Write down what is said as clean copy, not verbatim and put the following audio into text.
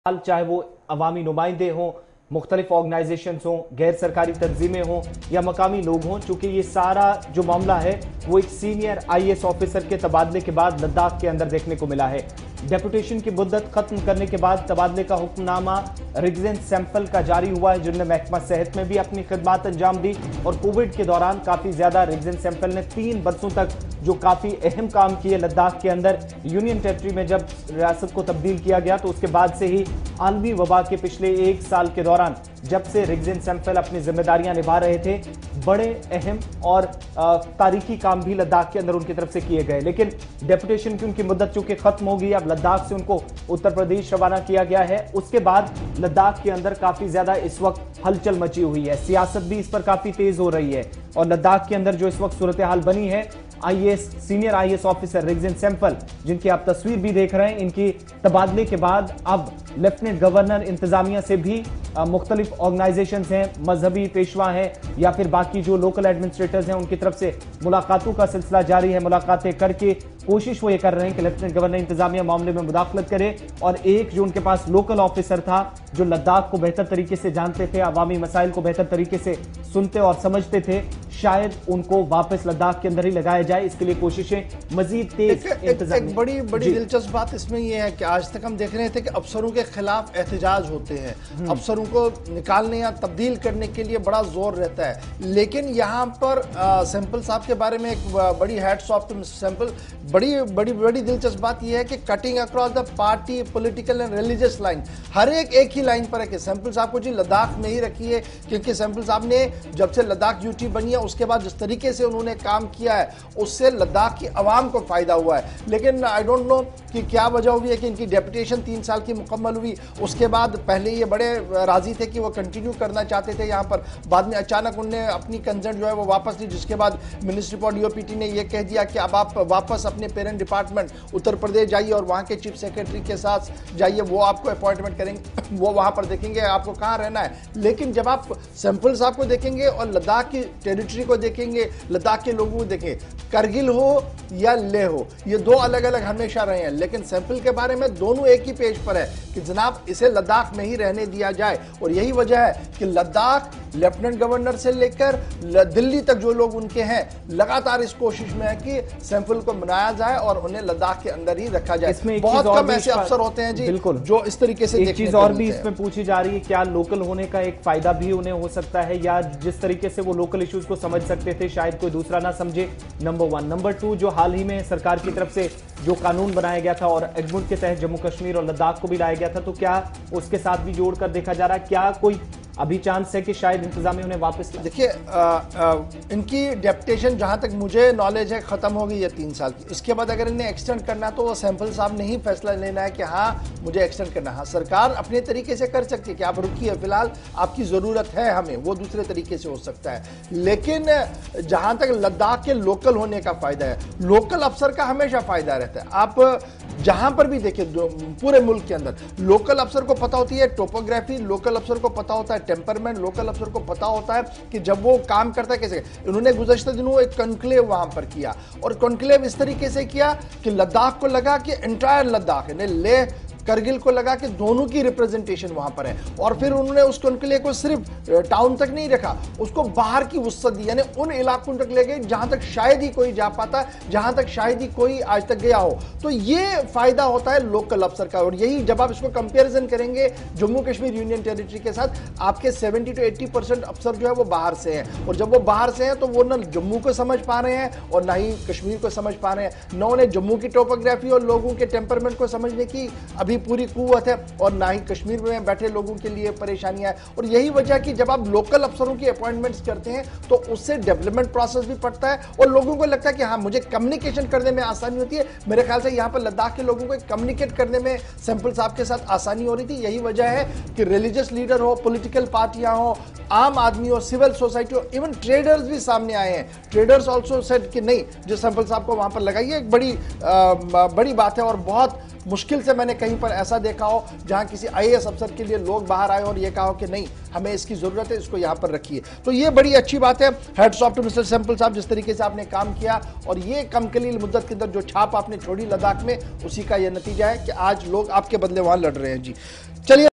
चाहे वो अवामी नुमाइंदे हों, मुख्तलिफ ऑर्गेनाइजेशंस हों, गैर सरकारी तंजीमें हों या मकामी लोग हों, चूंकि ये सारा जो मामला है वो एक सीनियर IAS ऑफिसर के तबादले के बाद लद्दाख के अंदर देखने को मिला है। डेपुटेशन की मुद्दत खत्म करने के बाद तबादले का हुक्मनामा रिगजेंट सैंपल का जारी हुआ है, जिनमें महकमा सेहत में भी अपनी खिदमत अंजाम दी और कोविड के दौरान काफी ज्यादा रिगजेंट सैंपल ने 3 बरसों तक जो काफी अहम काम किए लद्दाख के अंदर। यूनियन टेरिटरी में जब रियासत को तब्दील किया गया तो उसके बाद से ही आलमी वबा के पिछले 1 साल के दौरान जब से रिगजेंट सैंपल अपनी जिम्मेदारियां निभा रहे थे, बड़े अहम और तारीखी काम भी लद्दाख के अंदर उनकी तरफ से किए गए। लेकिन डेपुटेशन की उनकी मुद्दत चूंकि खत्म हो गई, अब लद्दाख से उनको उत्तर प्रदेश रवाना किया गया है। उसके बाद लद्दाख के अंदर काफी ज्यादा इस वक्त हलचल मची हुई है, सियासत भी इस पर काफी तेज हो रही है और लद्दाख के अंदर जो इस वक्त सूरत हाल बनी है, senior IAS officer Rigzin Samphel जिनकी आप तस्वीर भी देख रहे हैं, इनकी तबादले के बाद अब लेफ्टिनेंट गवर्नर इंतजामिया से भी मुख्तलिफ ऑर्गेनाइजेशंस हैं, मजहबी पेशवा हैं या फिर बाकी जो लोकल एडमिनिस्ट्रेटर्स हैं, उनकी तरफ से मुलाकातों का सिलसिला जारी है। मुलाकातें करके कोशिश वो ये कर रहे हैं कि लेफ्टिनेंट गवर्नर इंतजामिया मामले में मुदाखलत करे और एक जो उनके पास लोकल ऑफिसर था जो लद्दाख को बेहतर तरीके से जानते थे, अवामी मसाइल को बेहतर तरीके से सुनते और समझते थे, शायद उनको वापस लद्दाख के अंदर ही लगाया जाए। इसके लिए कोशिशें मजीद तेज। एक बड़ी दिलचस्प बात इसमें यह है कि आज तक हम देख रहे थे कि अफसरों के खिलाफ एहतजाज होते हैं, अफसरों को निकालने या तब्दील करने के लिए बड़ा जोर रहता है, लेकिन यहाँ पर सैंपल साहब के बारे में एक बड़ी हैट्स ऑफ टू सैंपल। बड़ी दिलचस्प बात यह है कि cutting across the party political and religious line, हर एक ही लाइन पर है कि सैंपल साहब को जी लद्दाख में ही रखिए, क्योंकि सैंपल साहब ने जब से लद्दाख यूटी बनी है उसके बाद जिस तरीके से उन्होंने काम किया है उससे लद्दाख की आवाम को फायदा हुआ है। लेकिन आई डोंट नो कि क्या वजह हुई है कि इनकी डेपुटेशन 3 साल की मुकम्मल हुई, उसके बाद पहले ये बड़े राजी थे कि वो कंटिन्यू करना चाहते थे यहाँ पर, बाद में अचानक उन्होंने अपनी कंसेंट जो है वो वापस ली, जिसके बाद मिनिस्ट्री फॉर DOPT ने ये कह दिया कि अब आप वापस अपने पेरेंट डिपार्टमेंट उत्तर प्रदेश जाइए और वहाँ के चीफ सेक्रेटरी के साथ जाइए, वो आपको अपॉइंटमेंट करेंगे, वो वहाँ पर देखेंगे आपको कहाँ रहना है। लेकिन जब आप सैंपल साहब को देखेंगे और लद्दाख की टेरिटरी को देखेंगे, लद्दाख के लोगों को देखेंगे, करगिल हो या लेह हो, ये 2 अलग अलग हमेशा रहे हैं, लेकिन सैंपल के बारे में दोनों एक ही पेज पर है कि जनाब इसे लद्दाख में ही रहने दिया जाए। और यही वजह है कि लद्दाख लेफ्टिनेंट गवर्नर से लेकर दिल्ली तक जो लोग उनके हैं लगातार इस कोशिश में है कि सैंपल को बनाया जाए और उन्हें लद्दाख के अंदर ही रखा जाए। बहुत कम ऐसे अफसर होते हैं जी बिल्कुल जो इस तरीके से। एक चीज और भी इसमें पूछी जा रही है, क्या लोकल होने का एक फायदा भी उन्हें हो सकता है, या जिस तरीके से वो लोकल इश्यूज को समझ सकते थे शायद कोई दूसरा ना समझे, नंबर 1। नंबर 2, जो हाल ही में सरकार की तरफ से जो कानून बनाया गया था और एग्मुड के तहत जम्मू कश्मीर और लद्दाख को भी लाया गया था, तो क्या उसके साथ भी जोड़कर देखा जा रहा है, क्या कोई अभी चांस है कि शायद इंतजामिया उन्हें वापस? देखिए इनकी डेपुटेशन जहां तक मुझे नॉलेज है खत्म हो गई है 3 साल की। इसके बाद अगर इन्हें एक्सटेंड करना है तो वो सैंपल साहब ने ही फैसला लेना है कि हाँ मुझे एक्सटेंड करना है। हाँ, सरकार अपने तरीके से कर सकती है कि आप रुकिए, फिलहाल आपकी जरूरत है हमें, वो दूसरे तरीके से हो सकता है। लेकिन जहां तक लद्दाख के लोकल होने का फायदा है, लोकल अफसर का हमेशा फायदा रहता है। आप जहां पर भी देखिए पूरे मुल्क के अंदर लोकल अफसर को पता होती है टोपोग्राफी, लोकल अफसर को पता होता है टेम्परमेंट, लोकल अफसर को पता होता है कि जब वो काम करता है कैसे। उन्होंने गुज़श्ता दिनों एक कॉन्क्लेव वहां पर किया और कॉन्क्लेव इस तरीके से किया कि लद्दाख को लगा कि एंटायर लद्दाख है, लेह करगिल को लगा कि दोनों की रिप्रेजेंटेशन वहां पर है। और फिर उन्होंने उस कॉन्क्लेव को सिर्फ टाउन तक नहीं रखा, उसको बाहर की वुसअत दी, यानी उन इलाकों तक ले गए जहां तक शायद ही कोई जा पाता, जहां तक शायद ही कोई आज तक गया हो। तो ये फायदा होता है लोकल अफसर का। और यही जब आप इसको कंपेरिजन करेंगे जम्मू कश्मीर यूनियन टेरिटरी के साथ, आपके 70 to 80% अफसर जो है वो बाहर से हैं, और जब वो बाहर से हैं तो वो न जम्मू को समझ पा रहे हैं और ना ही कश्मीर को समझ पा रहे हैं, न उन्हें जम्मू की टोपोग्राफी और लोगों के टेम्परमेंट को समझने की अभी पूरी कुव्वत है, और ना ही कश्मीर में बैठे लोगों के लिए परेशानियां है। और यही वजह कि जब आप लोकल अफसरों की अपॉइंटमेंट्स करते हैं तो उससे डेवलपमेंट प्रोसेस भी पड़ता है और लोगों को लगता है कि हाँ मुझे कम्युनिकेशन करने में आसानी होती है। मेरे ख्याल से यहाँ पर लद्दाख के लोगों को कम्युनिकेट करने में सैंपल साहब के साथ आसानी हो रही थी। यही वजह है कि रिलीजियस लीडर हो, पॉलिटिकल पार्टियां हो, आम आदमी हो, सिविल सोसाइटी हो, इवन ट्रेडर्स भी सामने आए हैं। ट्रेडर्स ऑल्सो सेड कि नहीं, जो सैंपल साहब को वहां पर लगाइए, एक बड़ी बात है और बहुत मुश्किल से मैंने कहीं पर ऐसा देखा हो जहां किसी IAS अफसर के लिए लोग बाहर आए और ये कहा हो कि नहीं, हमें इसकी जरूरत है, इसको यहां पर रखिए। तो ये बड़ी अच्छी बात है। Hats off to mister Samphel साहब, जिस तरीके से आपने काम किया और ये कम कलील मुद्दत के अंदर जो छाप आपने छोड़ी लद्दाख में, उसी का यह नतीजा है कि आज लोग आपके बदले वहां लड़ रहे हैं। जी चलिए।